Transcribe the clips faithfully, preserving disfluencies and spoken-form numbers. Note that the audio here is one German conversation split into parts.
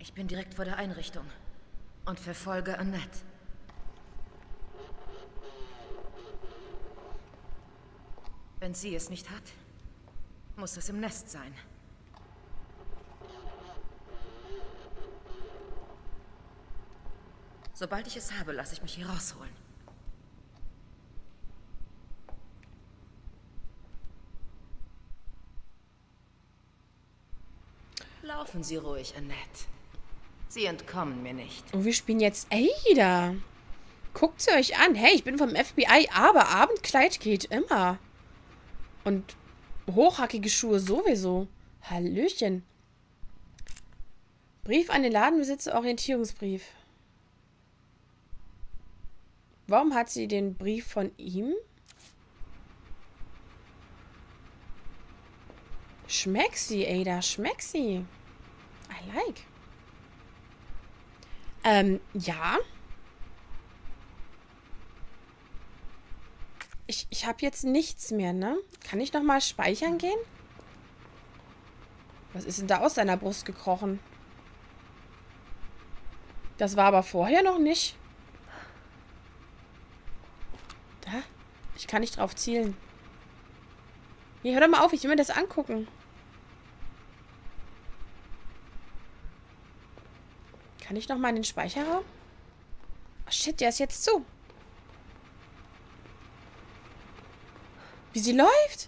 Ich bin direkt vor der Einrichtung und verfolge Annette. Wenn sie es nicht hat, muss es im Nest sein. Sobald ich es habe, lasse ich mich hier rausholen. Laufen Sie ruhig, Annette. Sie entkommen mir nicht. Und wir spielen jetzt Ada. Guckt sie euch an. Hey, ich bin vom F B I, aber Abendkleid geht immer. Und hochhackige Schuhe sowieso. Hallöchen. Brief an den Ladenbesitzer, Orientierungsbrief. Warum hat sie den Brief von ihm? Schmeckt sie, Ada, schmeckt sie. I like. Ähm, ja. Ich, ich habe jetzt nichts mehr, ne? Kann ich nochmal speichern gehen? Was ist denn da aus seiner Brust gekrochen? Das war aber vorher noch nicht. Da? Ich kann nicht drauf zielen. Hier, hör doch mal auf, ich will mir das angucken. Kann ich noch mal in den Speicherraum? Oh shit, der ist jetzt zu. Wie sie läuft?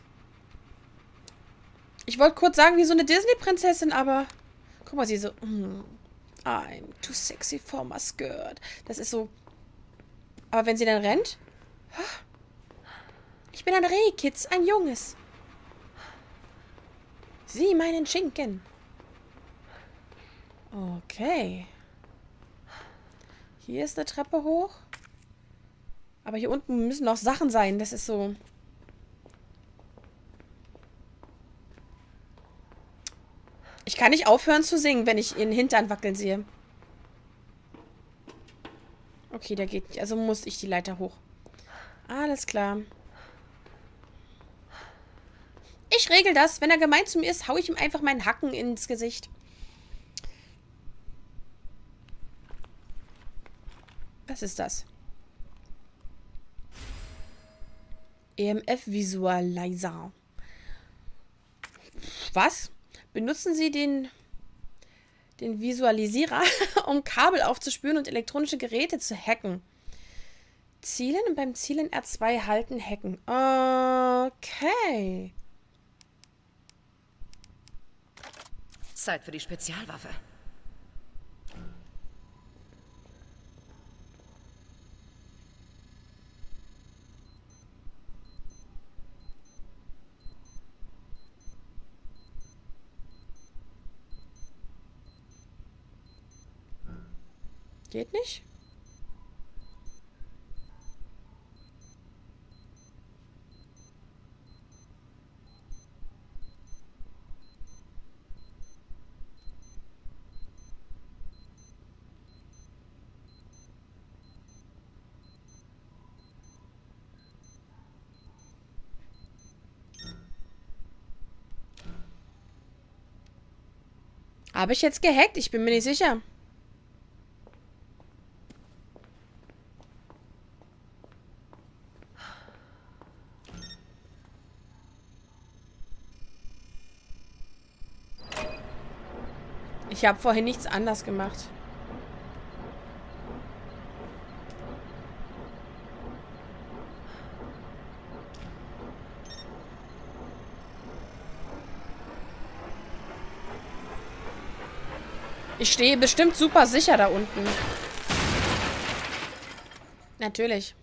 Ich wollte kurz sagen, wie so eine Disney-Prinzessin, aber... Guck mal, sie so... Mm, I'm too sexy for my skirt. Das ist so... Aber wenn sie dann rennt... Ich bin ein Rehkitz, ein Junges. Sieh meinen Schinken. Okay. Hier ist eine Treppe hoch. Aber hier unten müssen noch Sachen sein. Das ist so... Ich kann nicht aufhören zu singen, wenn ich ihren Hintern wackeln sehe. Okay, der geht nicht. Also muss ich die Leiter hoch. Alles klar. Ich regel das. Wenn er gemein zu mir ist, hau ich ihm einfach meinen Hacken ins Gesicht. Was ist das? E M F Visualizer. Was? Benutzen Sie den, den Visualisierer, um Kabel aufzuspüren und elektronische Geräte zu hacken. Zielen und beim Zielen R zwei halten, hacken. Okay. Zeit für die Spezialwaffe. Geht nicht? Habe ich jetzt gehackt? Ich bin mir nicht sicher. Ich habe vorhin nichts anders gemacht. Ich stehe bestimmt super sicher da unten. Natürlich.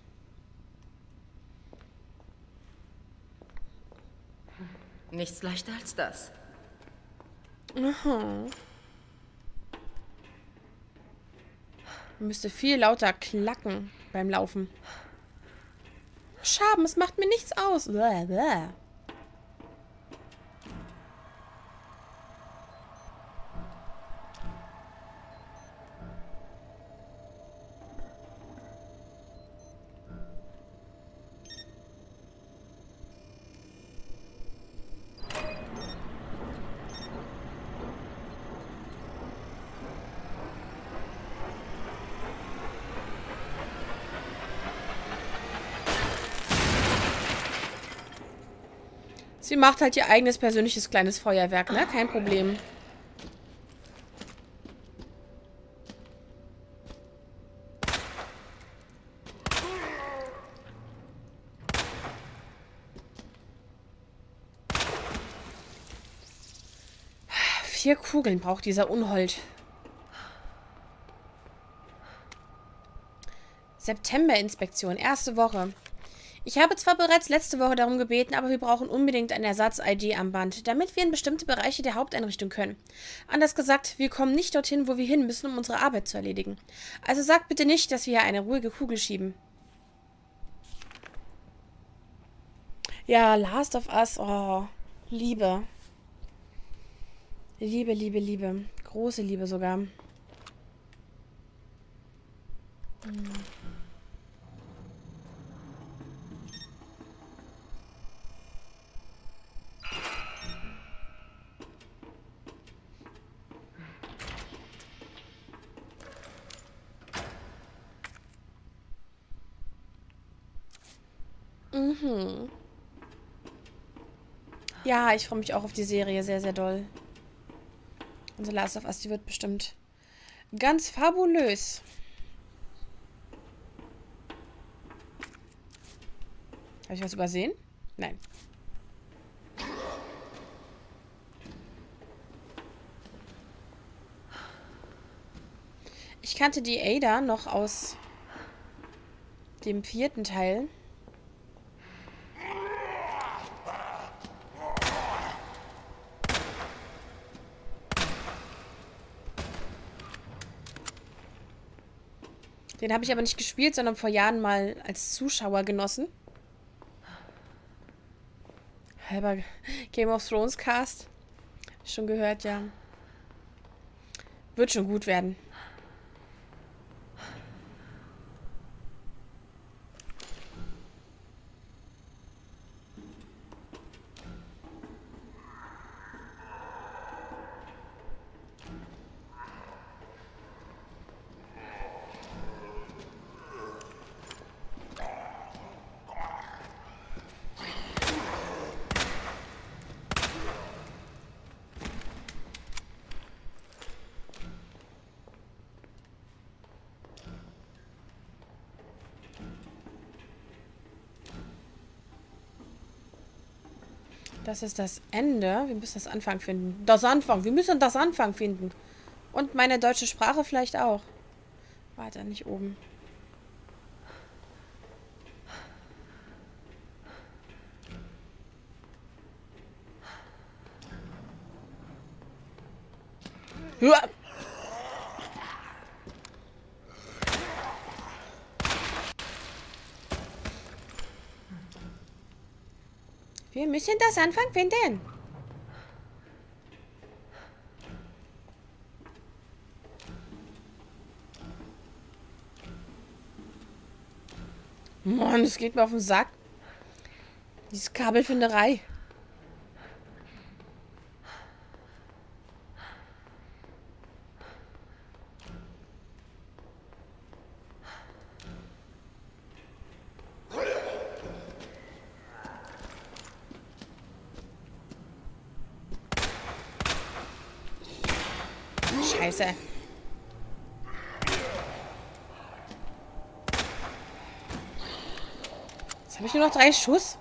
Nichts leichter als das. Aha. Müsste viel lauter klacken beim Laufen. Schaben, es macht mir nichts aus. Bäh, bäh. Sie macht halt ihr eigenes persönliches kleines Feuerwerk, ne? Kein Problem. Vier Kugeln braucht dieser Unhold. September-Inspektion, erste Woche. Ich habe zwar bereits letzte Woche darum gebeten, aber wir brauchen unbedingt ein Ersatz-I D-Armband, damit wir in bestimmte Bereiche der Haupteinrichtung können. Anders gesagt, wir kommen nicht dorthin, wo wir hin müssen, um unsere Arbeit zu erledigen. Also sagt bitte nicht, dass wir hier eine ruhige Kugel schieben. Ja, Last of Us, oh, Liebe. Liebe, Liebe, Liebe. Große Liebe sogar. Hm. Mhm. Ja, ich freue mich auch auf die Serie sehr, sehr doll. Unser Last of Us, die wird bestimmt ganz fabulös. Habe ich was übersehen? Nein. Ich kannte die Ada noch aus dem vierten Teil. Den habe ich aber nicht gespielt, sondern vor Jahren mal als Zuschauer genossen. Halber Game of Thrones Cast. Schon gehört, ja. Wird schon gut werden. Das ist das Ende. Wir müssen das Anfang finden. Das Anfang. Wir müssen das Anfang finden. Und meine deutsche Sprache vielleicht auch. Weiter, nicht oben. Ja. Wir müssen das Anfang finden. Mann, das geht mir auf den Sack. Diese Kabelfinderei. Scheiße. Jetzt habe ich nur noch drei Schuss.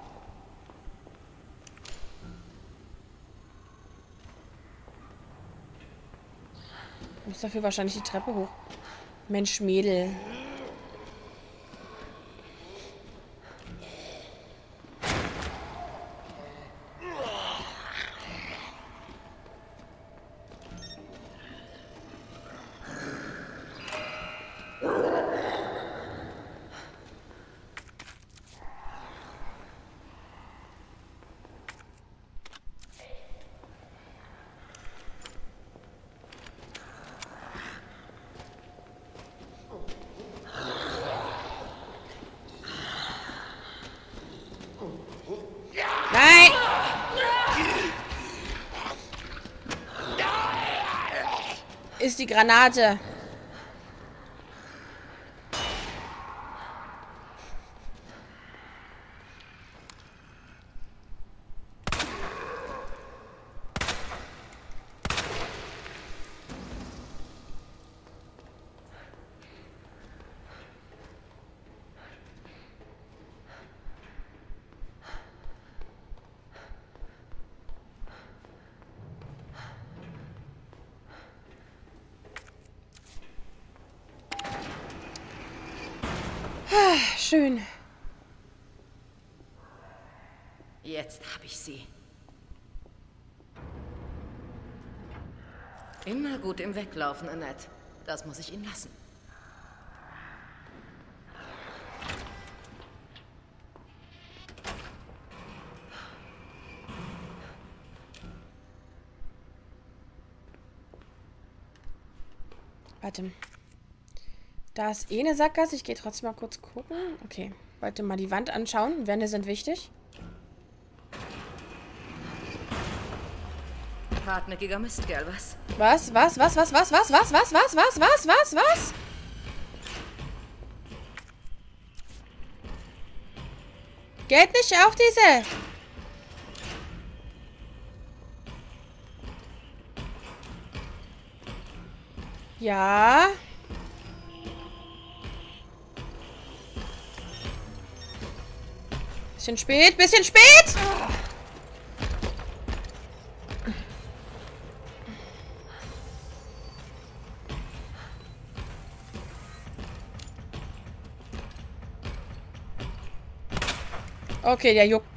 Ich muss dafür wahrscheinlich die Treppe hoch. Mensch, Mädel. Nein! Ist die Granate. schön. Jetzt habe ich sie. Immer gut im Weglaufen, Annette. Das muss ich Ihnen lassen. Warte. Da ist eh eine Sackgasse. Ich gehe trotzdem mal kurz gucken. Okay. Wollte mal die Wand anschauen. Wände sind wichtig. Hartnäckiger Mistkerl, was? Was? Was? Was? Was? Was? Was? Was? Was? Was? Was? Was? Was? Was? Geht nicht auf diese. Ja. Bisschen spät, bisschen spät! Okay, der juckt.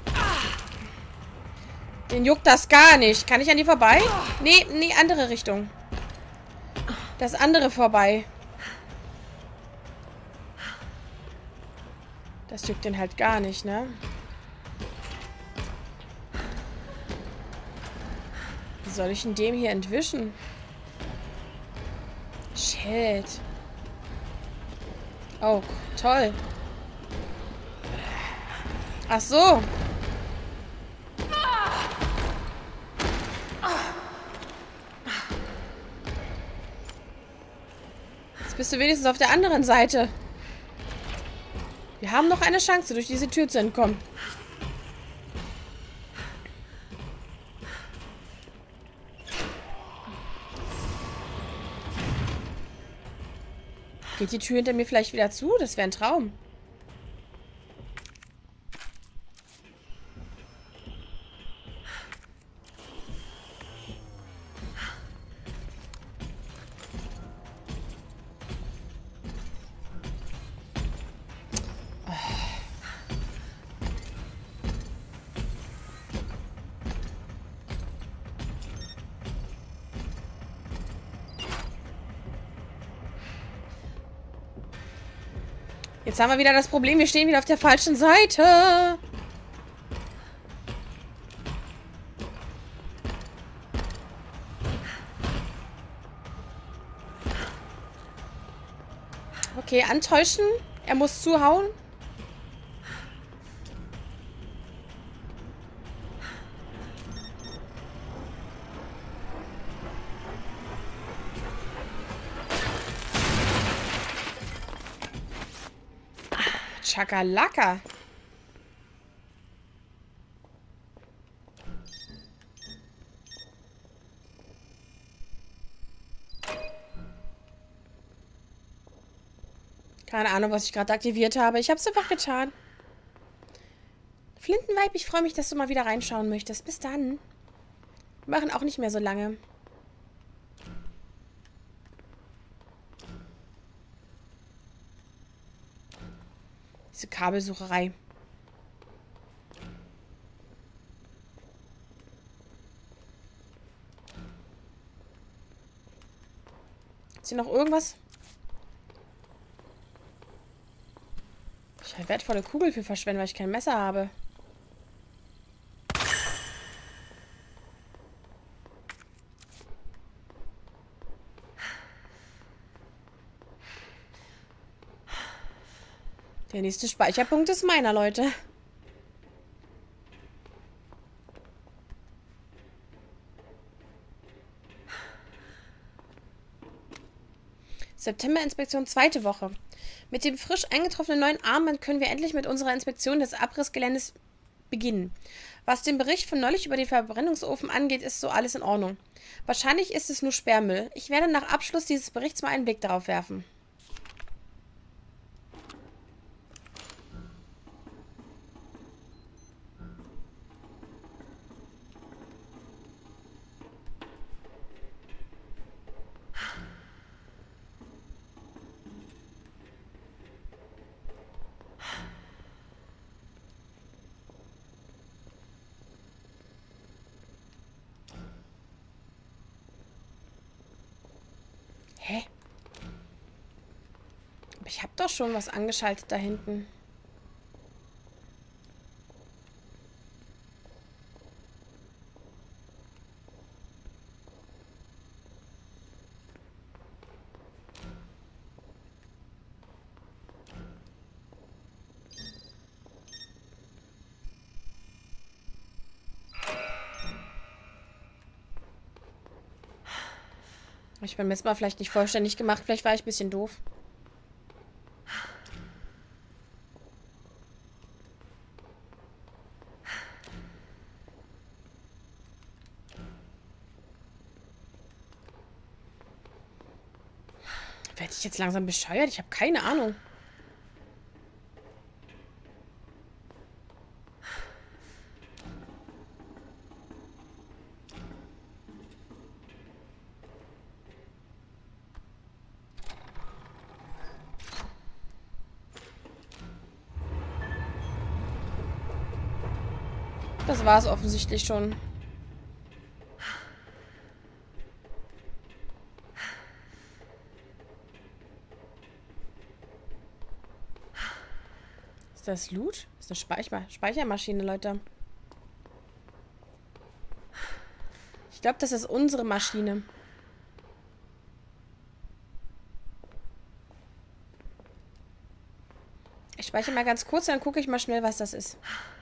Den juckt das gar nicht. Kann ich an die vorbei? Nee, nee, andere Richtung. Das andere vorbei. Das juckt den halt gar nicht, ne? Wie soll ich denn dem hier entwischen? Shit. Oh, toll. Ach so. Jetzt bist du wenigstens auf der anderen Seite. Wir haben noch eine Chance, durch diese Tür zu entkommen. Geht die Tür hinter mir vielleicht wieder zu? Das wäre ein Traum. Jetzt haben wir wieder das Problem, wir stehen wieder auf der falschen Seite. Okay, antäuschen. Er muss zuhauen. Chakalaka. Keine Ahnung, was ich gerade aktiviert habe. Ich habe es einfach getan. Flintenweib, ich freue mich, dass du mal wieder reinschauen möchtest. Bis dann. Wir machen auch nicht mehr so lange. Diese Kabelsucherei. Ist hier noch irgendwas? Ich habe wertvolle Kugel für verschwenden, weil ich kein Messer habe. Der nächste Speicherpunkt ist meiner, Leute. September-Inspektion, zweite Woche. Mit dem frisch eingetroffenen neuen Armband können wir endlich mit unserer Inspektion des Abrissgeländes beginnen. Was den Bericht von neulich über den Verbrennungsofen angeht, ist so alles in Ordnung. Wahrscheinlich ist es nur Sperrmüll. Ich werde nach Abschluss dieses Berichts mal einen Blick darauf werfen. Ich habe doch schon was angeschaltet da hinten. Ich bin beim letzten Mal vielleicht nicht vollständig gemacht. Vielleicht war ich ein bisschen doof. Werde ich jetzt langsam bescheuert? Ich habe keine Ahnung. Das war es offensichtlich schon. Ist das Loot? Das ist eine Speicher Speichermaschine, Leute. Ich glaube, das ist unsere Maschine. Ich speichere mal ganz kurz, dann gucke ich mal schnell, was das ist.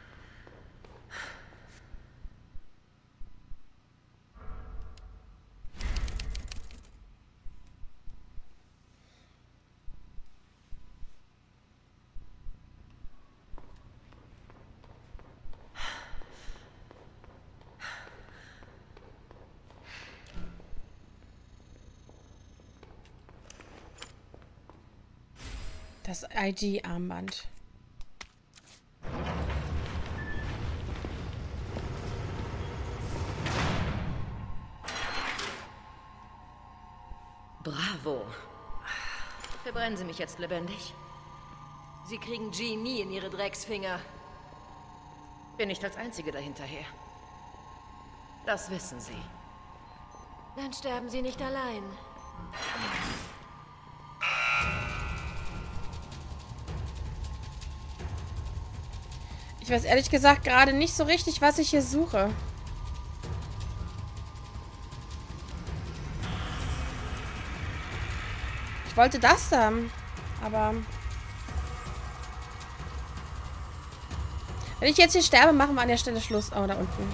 Das I D-Armband. Bravo. Verbrennen Sie mich jetzt lebendig? Sie kriegen G nie in Ihre Drecksfinger. Bin nicht als Einzige dahinterher. Das wissen Sie. Dann sterben Sie nicht allein. Ich weiß ehrlich gesagt gerade nicht so richtig, was ich hier suche. Ich wollte das da, aber... Wenn ich jetzt hier sterbe, machen wir an der Stelle Schluss. Oh, da unten.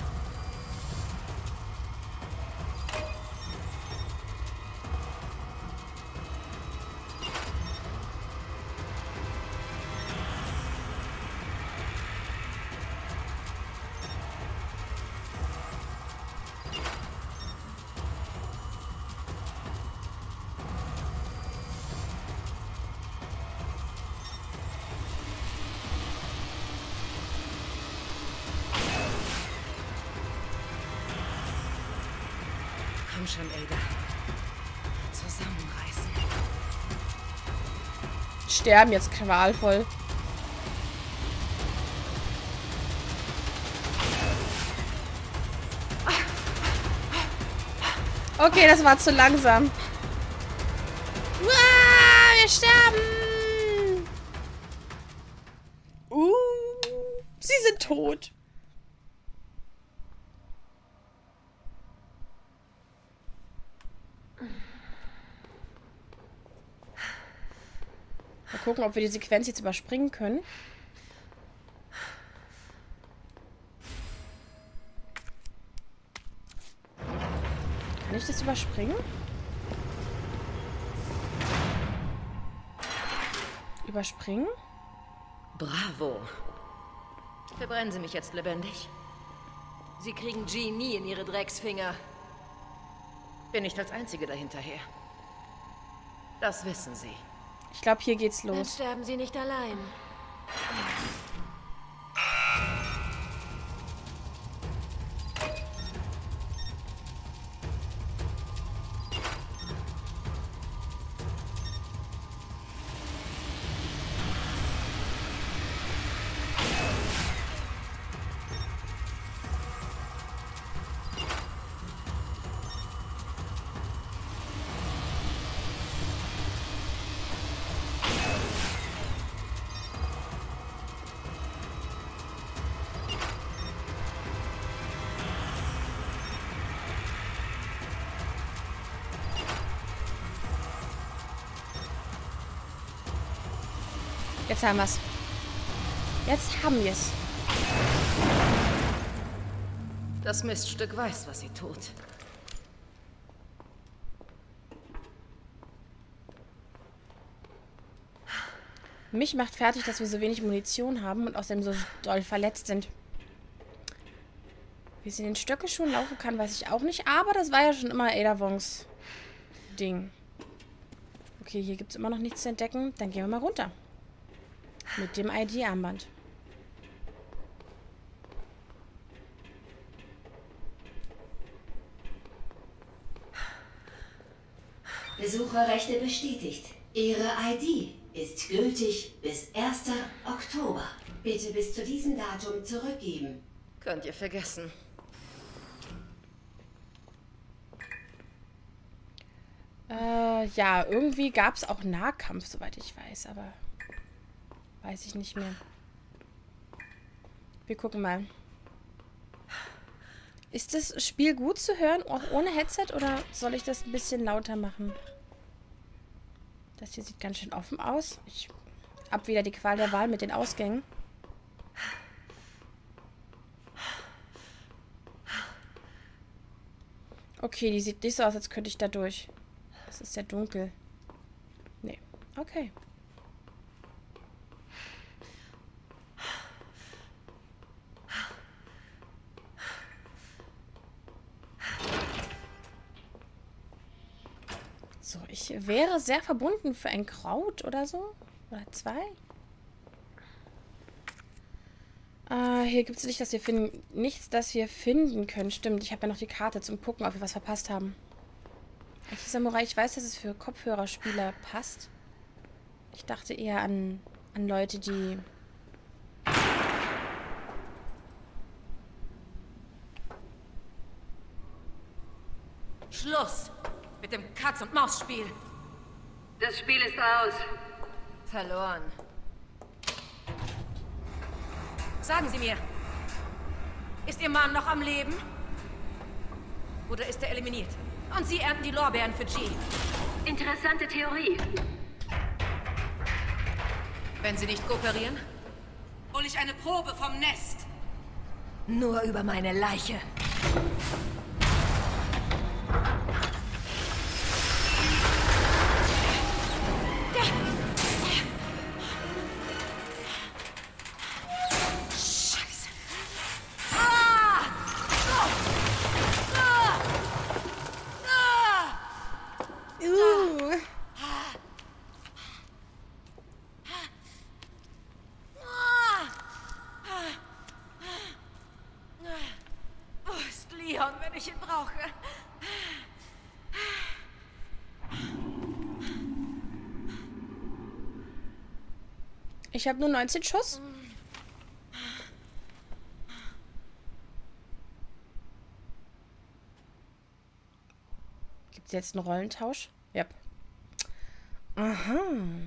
Komm schon, Ada. Zusammenreißen. Sterben jetzt qualvoll. Okay, das war zu langsam. Uah, wir sterben. Uh, sie sind tot. Mal gucken, ob wir die Sequenz jetzt überspringen können. Kann ich das überspringen? Überspringen? Bravo. Verbrennen Sie mich jetzt lebendig? Sie kriegen G nie in Ihre Drecksfinger. Bin nicht als Einzige dahinterher. Das wissen Sie. Ich glaube, hier geht's Dann los. sterben Sie nicht allein. Jetzt haben wir's. Jetzt haben wir's. Das Miststück weiß, was sie tut. Mich macht fertig, dass wir so wenig Munition haben und außerdem so doll verletzt sind. Wie sie in den Stöckelschuhen laufen kann, weiß ich auch nicht. Aber das war ja schon immer Ada Wongs Ding. Okay, hier gibt es immer noch nichts zu entdecken. Dann gehen wir mal runter. Mit dem I D-Armband. Besucherrechte bestätigt. Ihre I D ist gültig bis ersten Oktober. Bitte bis zu diesem Datum zurückgeben. Könnt ihr vergessen. Äh, ja, irgendwie gab es auch Nahkampf, soweit ich weiß, aber weiß ich nicht mehr. Wir gucken mal. Ist das Spiel gut zu hören, auch ohne Headset, oder soll ich das ein bisschen lauter machen? Das hier sieht ganz schön offen aus. Ich hab wieder die Qual der Wahl mit den Ausgängen. Okay, die sieht nicht so aus, als könnte ich da durch. Es ist sehr dunkel. Nee, okay. So, ich wäre sehr verbunden für ein Kraut oder so. Oder zwei. Äh, hier gibt es nicht, dass wir finden, nichts, das wir finden können. Stimmt, ich habe ja noch die Karte zum Gucken, ob wir was verpasst haben. Ich, Samurai, ich weiß, dass es für Kopfhörerspieler passt. Ich dachte eher an, an Leute, die... Schluss mit dem Katz-und-Maus-Spiel. Das Spiel ist aus. Verloren. Sagen Sie mir, ist Ihr Mann noch am Leben? Oder ist er eliminiert? Und Sie ernten die Lorbeeren für G. Interessante Theorie. Wenn Sie nicht kooperieren, hole ich eine Probe vom Nest. Nur über meine Leiche. Scheiße. Ah! Ah! Ah! Ah! Uh. Wo ist Leon, wenn ich ihn brauche? Ich habe nur neunzehn Schuss. Gibt es jetzt einen Rollentausch? Ja. Yep. Aha.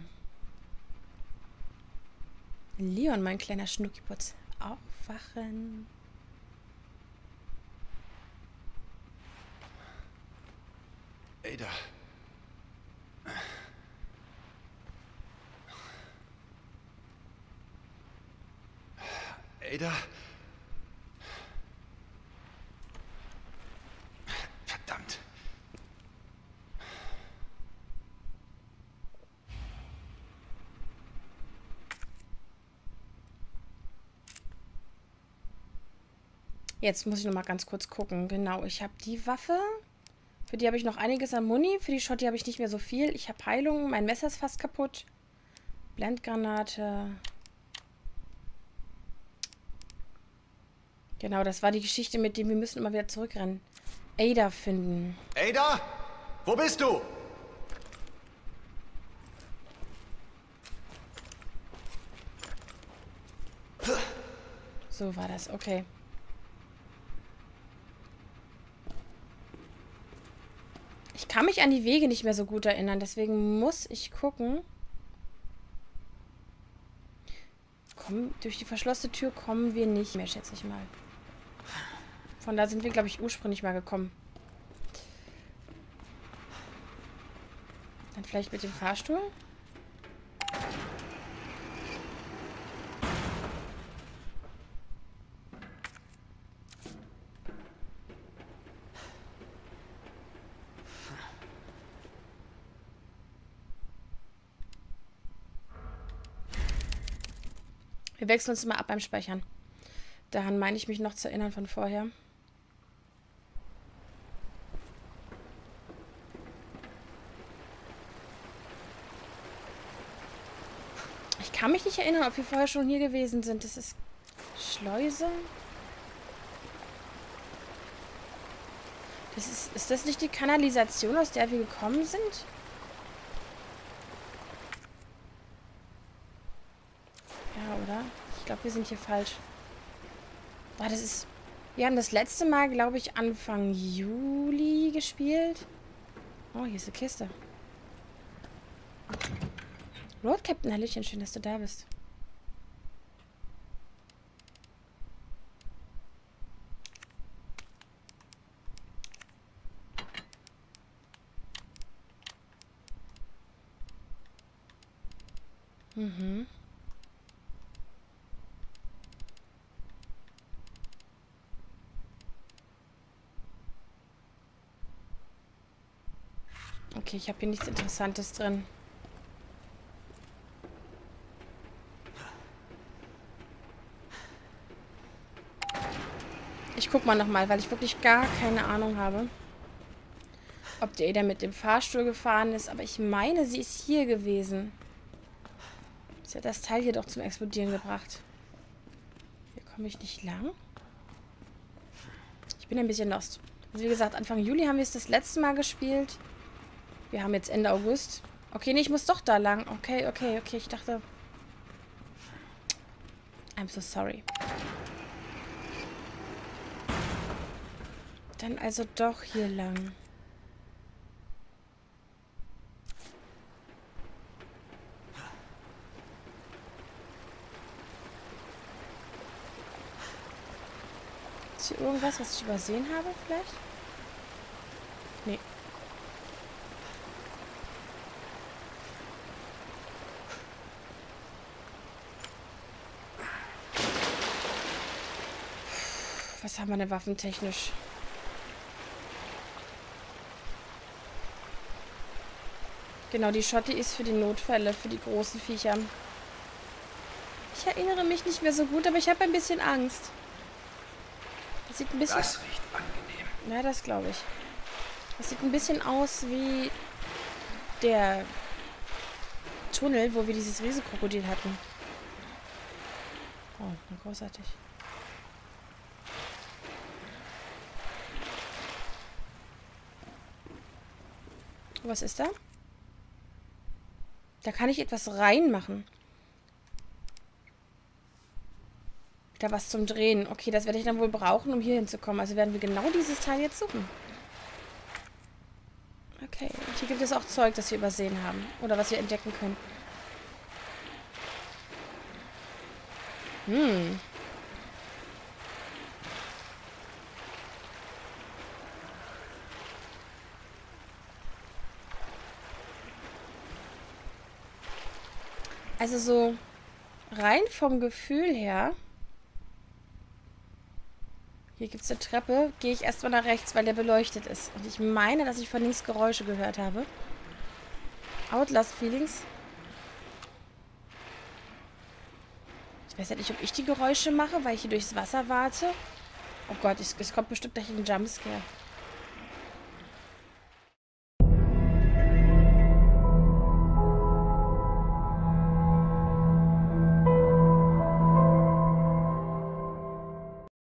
Leon, mein kleiner Schnuckiputz. Aufwachen. Ada. Ada? Verdammt. Jetzt muss ich noch mal ganz kurz gucken. Genau, ich habe die Waffe. Für die habe ich noch einiges an Muni. Für die Schotti habe ich nicht mehr so viel. Ich habe Heilung. Mein Messer ist fast kaputt. Blendgranate. Genau, das war die Geschichte, mit dem wir müssen immer wieder zurückrennen. Ada finden. Ada? Wo bist du? So war das, okay. Ich kann mich an die Wege nicht mehr so gut erinnern, deswegen muss ich gucken. Komm, durch die verschlossene Tür kommen wir nicht mehr, schätze ich mal. Von da sind wir, glaube ich, ursprünglich mal gekommen. Dann vielleicht mit dem Fahrstuhl? Wir wechseln uns mal ab beim Speichern. Daran meine ich mich noch zu erinnern von vorher. Ich kann mich nicht erinnern, ob wir vorher schon hier gewesen sind. Das ist Schleuse. Das ist, ist das nicht die Kanalisation, aus der wir gekommen sind? Ja, oder? Ich glaube, wir sind hier falsch. Boah, das ist... Wir haben das letzte Mal, glaube ich, Anfang Juli gespielt. Oh, hier ist eine Kiste. Road Captain, Hallöchen, schön, dass du da bist. Mhm. Okay, ich habe hier nichts Interessantes drin. Ich guck mal nochmal, weil ich wirklich gar keine Ahnung habe, ob die Ada mit dem Fahrstuhl gefahren ist. Aber ich meine, sie ist hier gewesen. Sie hat das Teil hier doch zum Explodieren gebracht. Hier komme ich nicht lang. Ich bin ein bisschen lost. Also wie gesagt, Anfang Juli haben wir es das letzte Mal gespielt. Wir haben jetzt Ende August. Okay, nee, ich muss doch da lang. Okay, okay, okay. Ich dachte... I'm so sorry. Dann also doch hier lang. Ist hier irgendwas, was ich übersehen habe vielleicht? Nee. Was haben wir denn waffentechnisch? Genau, die Schotti ist für die Notfälle, für die großen Viecher. Ich erinnere mich nicht mehr so gut, aber ich habe ein bisschen Angst. Das sieht ein bisschen... Das riecht angenehm. Ja, das glaube ich. Das sieht ein bisschen aus wie der Tunnel, wo wir dieses Riesenkrokodil hatten. Oh, na großartig. Was ist da? Da kann ich etwas reinmachen. Da was zum Drehen. Okay, das werde ich dann wohl brauchen, um hier hinzukommen. Also werden wir genau dieses Teil jetzt suchen. Okay, und hier gibt es auch Zeug, das wir übersehen haben. Oder was wir entdecken können. Hm. Also so rein vom Gefühl her, hier gibt es eine Treppe, gehe ich erstmal nach rechts, weil der beleuchtet ist. Und ich meine, dass ich von links Geräusche gehört habe. Outlast Feelings. Ich weiß ja nicht, ob ich die Geräusche mache, weil ich hier durchs Wasser warte. Oh Gott, es, es kommt bestimmt gleich ein Jumpscare.